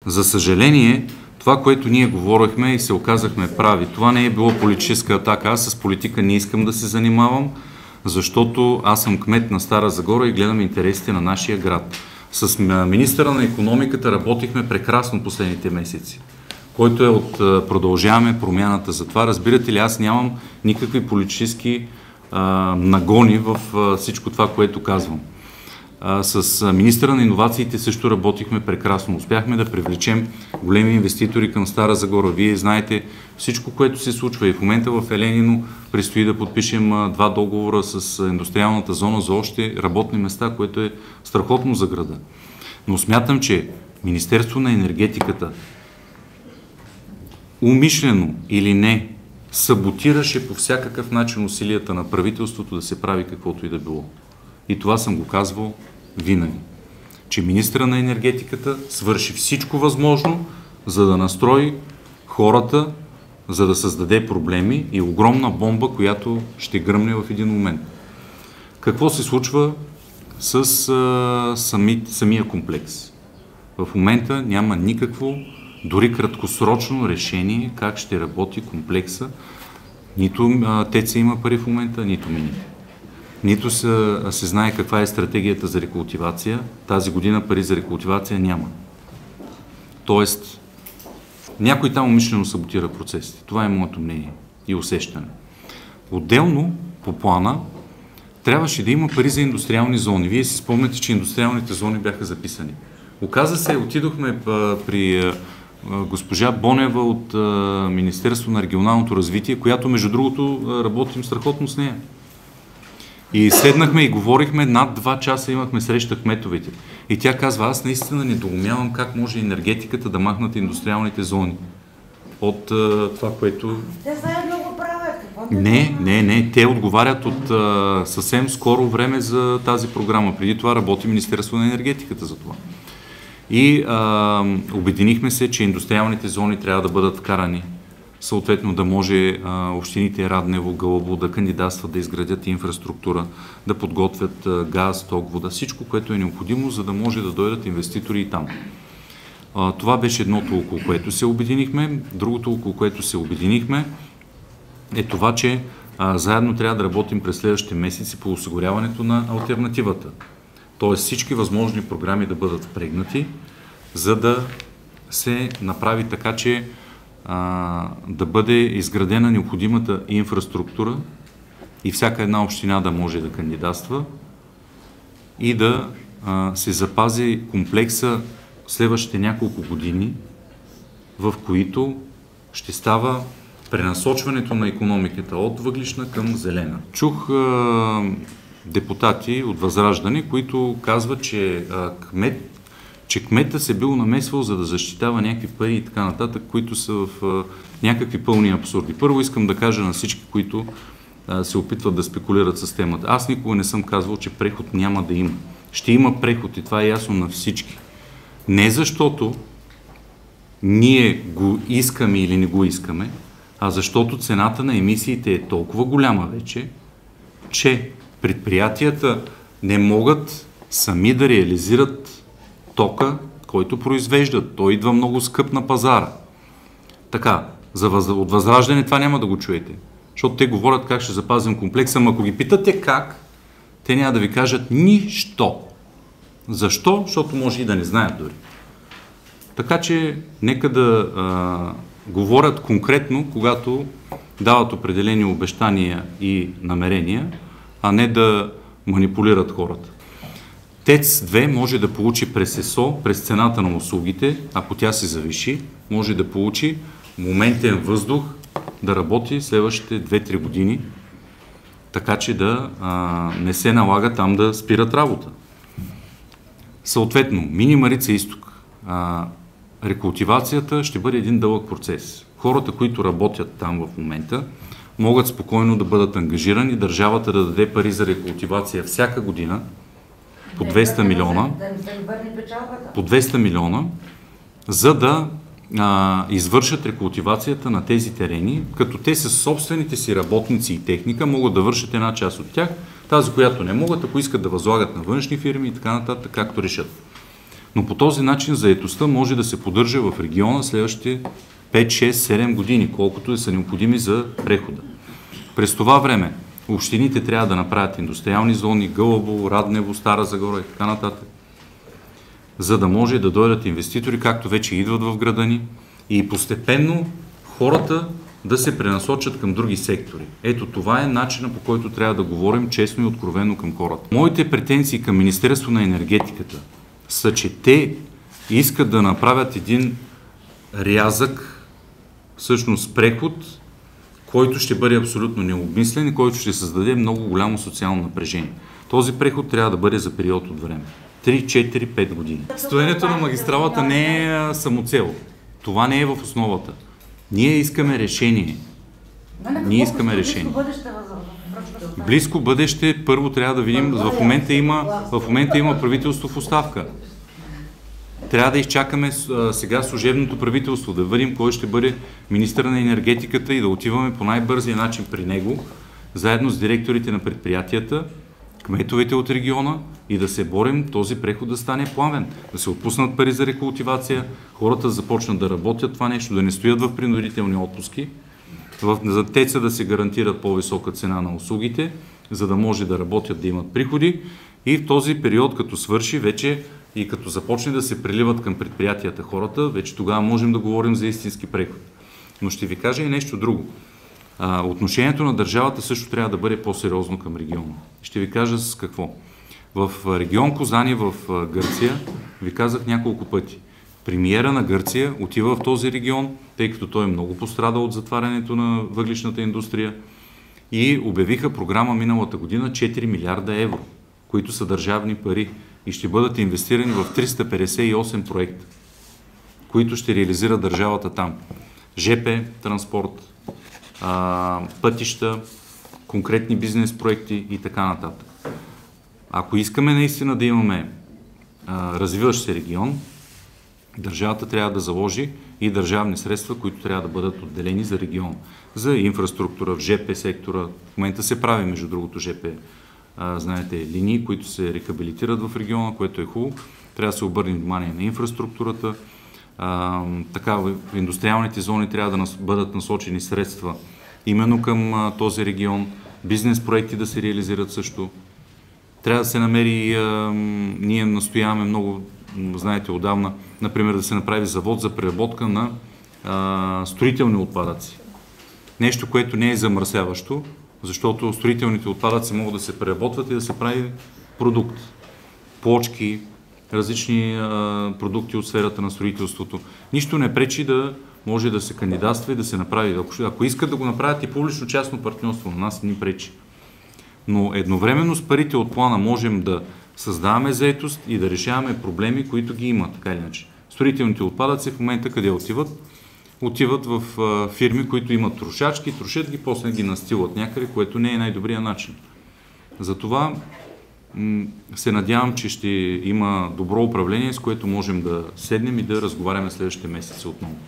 За съжаление, това, което ние говорихме и се оказахме прави, това не е било политическа атака. Аз с политика не искам да се занимавам, защото аз съм кмет на Стара Загора и гледам интересите на нашия град. С министъра на икономиката работихме прекрасно последните месеци, който е от Продължаваме промяната. Затова, разбирате ли, аз нямам никакви политически нагони в всичко това, което казвам. С министъра на иновациите също работихме прекрасно. Успяхме да привлечем големи инвеститори към Стара Загора. Вие знаете всичко, което се случва. И в момента в Еленино предстои да подпишем 2 договора с индустриалната зона за още работни места, което е страхотно за града. Но смятам, че Министерство на енергетиката умишлено или не саботираше по всякакъв начин усилията на правителството да се прави каквото и да било. И това съм го казвал винаги. Че министъра на енергетиката свърши всичко възможно, за да настрои хората, за да създаде проблеми и огромна бомба, която ще гръмне в един момент. Какво се случва с самия комплекс? В момента няма никакво, дори краткосрочно решение как ще работи комплекса. Нито ТЕЦ-а има пари в момента, нито мините. Нито се знае каква е стратегията за рекултивация. Тази година пари за рекултивация няма. Тоест, някой там умишлено саботира процесите. Това е моето мнение и усещане. Отделно, по плана, трябваше да има пари за индустриални зони. Вие си спомняте, че индустриалните зони бяха записани. Оказа се, отидохме при госпожа Бонева от Министерство на регионалното развитие, която, между другото, работим страхотно с нея. И седнахме и говорихме, над 2 часа имахме среща кметовете. И тя казва, аз наистина недоумявам как може енергетиката да махнат индустриалните зони от това, което... Те заедно го правят. Не. Те отговарят от съвсем скоро време за тази програма. Преди това работи Министерство на енергетиката за това. И обединихме се, че индустриалните зони трябва да бъдат вкарани. Съответно да може общините Раднево, Гълъбово да кандидатстват да изградят инфраструктура, да подготвят газ, ток, вода, всичко, което е необходимо, за да може да дойдат инвеститори и там. Това беше едното, около което се обединихме. Другото, около което се обединихме, е това, че заедно трябва да работим през следващите месеци по осигуряването на алтернативата. Тоест всички възможни програми да бъдат впрегнати, за да се направи така, че да бъде изградена необходимата инфраструктура и всяка една община да може да кандидатства и да се запази комплекса следващите няколко години, в които ще става пренасочването на икономиката от въглищна към зелена. Чух депутати от Възраждане, които казват, че кметът се бил намесвал, за да защитава някакви пари и така нататък, които са в някакви пълни абсурди. Първо искам да кажа на всички, които се опитват да спекулират с темата. Аз никога не съм казвал, че преход няма да има. Ще има преход и това е ясно на всички. Не защото ние го искаме или не го искаме, а защото цената на емисиите е толкова голяма вече, че предприятията не могат сами да реализират тока, който произвеждат. Той идва много скъп на пазара. Така, от Възраждане това няма да го чуете. Защото те говорят как ще запазим комплекса, но ако ги питате как, те няма да ви кажат нищо. Защо? Защото може и да не знаят дори. Така че, нека да говорят конкретно, когато дават определени обещания и намерения, а не да манипулират хората. ТЕЦ-2 може да получи през ЕСО, през цената на услугите, ако тя се завиши, може да получи моментен въздух да работи следващите 2-3 години, така че да не се налага там да спират работа. Съответно, Мини Марица изток. Рекултивацията ще бъде един дълъг процес. Хората, които работят там в момента, могат спокойно да бъдат ангажирани, държавата да даде пари за рекултивация всяка година, по 200 милиона, по 200 милиона, за да извършат рекултивацията на тези терени, като те със собствените си работници и техника могат да вършат една част от тях, тази, която не могат, ако искат да възлагат на външни фирми и така нататък, както решат. Но по този начин заетостта може да се поддържа в региона следващите 5, 6, 7 години, колкото са необходими за прехода. През това време общините трябва да направят индустриални зони, Гълъбово, Раднево, Стара Загора и така нататък, за да може да дойдат инвеститори, както вече идват в града ни, и постепенно хората да се пренасочат към други сектори. Ето това е начинът, по който трябва да говорим честно и откровено към хората. Моите претенции към Министерство на енергетиката са, че те искат да направят един рязък, всъщност преход, който ще бъде абсолютно необмислен и който ще създаде много голямо социално напрежение. Този преход трябва да бъде за период от време. 3, 4, 5 години. Строенето на магистралата не е самоцел. Това не е в основата. Ние искаме решение. Ние искаме решение. Близко бъдеще, първо трябва да видим, в момента има правителство в оставка. Трябва да изчакаме сега служебното правителство, да видим кой ще бъде министър на енергетиката и да отиваме по най-бързия начин при него, заедно с директорите на предприятията, кметовете от региона и да се борим този преход да стане плавен, да се отпуснат пари за рекултивация, хората започнат да работят това нещо, да не стоят в принудителни отпуски, за ТЕЦ-а да се гарантират по-висока цена на услугите, за да може да работят, да имат приходи и в този период, като свърши вече и като започне да се преливат към предприятията хората, вече тогава можем да говорим за истински преход. Но ще ви кажа и нещо друго. Отношението на държавата също трябва да бъде по-сериозно към региона. Ще ви кажа с какво. В регион Козани в Гърция, ви казах няколко пъти, премиера на Гърция отива в този регион, тъй като той е много пострада от затварянето на въглищната индустрия и обявиха програма миналата година 4 милиарда евро, които са държавни пари и ще бъдат инвестирани в 358 проекта, които ще реализира държавата там. ЖП, транспорт, пътища, конкретни бизнес проекти и така нататък. Ако искаме наистина да имаме развиващ се регион, държавата трябва да заложи и държавни средства, които трябва да бъдат отделени за регион. За инфраструктура, в ЖП сектора. В момента се прави, между другото, ЖП, знаете, линии, които се рехабилитират в региона, което е хубаво. Трябва да се обърне внимание на инфраструктурата. Така, в индустриалните зони трябва да бъдат насочени средства именно към този регион. Бизнес проекти да се реализират също. Трябва да се намери, ние настояваме много, знаете, отдавна, например, да се направи завод за преработка на строителни отпадъци. Нещо, което не е замърсяващо, защото строителните отпадъци могат да се преработват и да се прави продукт. Плочки, различни продукти от сферата на строителството. Нищо не пречи да може да се кандидатства и да се направи. Ако искат да го направят и публично-частно партньорство, на нас не ни пречи. Но едновременно с парите от плана можем да създаваме заетост и да решаваме проблеми, които ги има, така или иначе. Строителните отпадъци в момента къде отиват? Отиват в фирми, които имат трошачки, трошат ги, после ги настилат някъде, което не е най-добрият начин. Затова се надявам, че ще има добро управление, с което можем да седнем и да разговаряме следващите месеци отново.